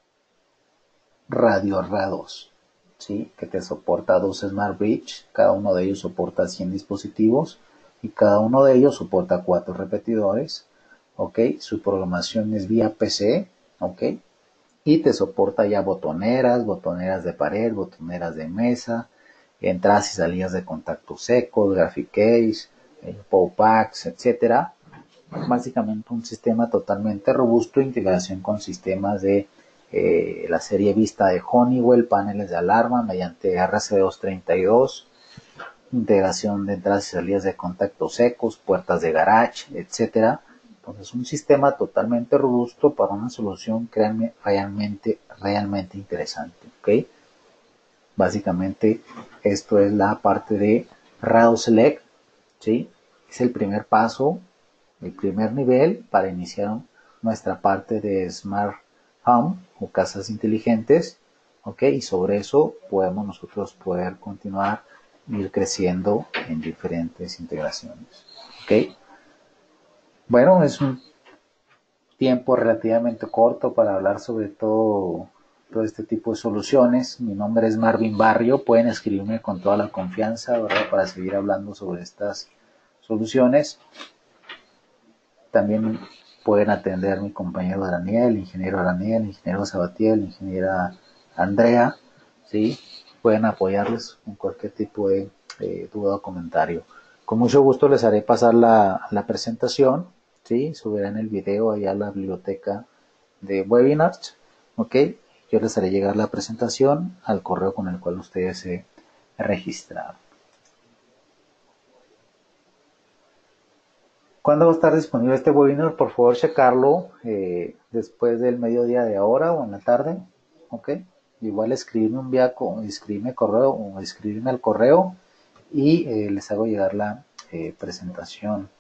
Radio R A dos, ¿sí? Que te soporta dos Smart Bridge, cada uno de ellos soporta cien dispositivos y cada uno de ellos soporta cuatro repetidores, ¿ok? Su programación es vía P C, ¿ok? Y te soporta ya botoneras, botoneras de pared, botoneras de mesa, entradas y salidas de contacto secos, graphic case, eh, P O W packs, etcétera. Básicamente un sistema totalmente robusto, integración con sistemas de eh, la serie Vista de Honeywell, paneles de alarma mediante R C doscientos treinta y dos, integración de entradas y salidas de contacto secos, puertas de garage, etcétera. Entonces un sistema totalmente robusto para una solución, créanme, realmente, realmente interesante, ¿ok? Básicamente esto es la parte de Radio Select, ¿sí? Es el primer paso, el primer nivel para iniciar nuestra parte de Smart Home o casas inteligentes, ¿ok? Y sobre eso podemos nosotros poder continuar y ir creciendo en diferentes integraciones, ¿ok? Bueno, es un tiempo relativamente corto para hablar sobre todo, todo este tipo de soluciones. Mi nombre es Marvin Barrio, pueden escribirme con toda la confianza, ¿verdad? Para seguir hablando sobre estas soluciones. También pueden atender mi compañero Daniel, el ingeniero Daniel, el ingeniero Sabatiel, la ingeniera Andrea, ¿sí? Pueden apoyarles con cualquier tipo de eh, duda o comentario. Con mucho gusto les haré pasar la, la presentación, ¿sí? Subirán el video allá a la biblioteca de webinars, ¿ok? Yo les haré llegar la presentación al correo con el cual ustedes se registraron. ¿Cuándo va a estar disponible este webinar? Por favor, checarlo eh, después del mediodía de ahora o en la tarde, ¿ok? Igual escribirme un viaco, escribirme correo o escribirme al correo y eh, les hago llegar la eh, presentación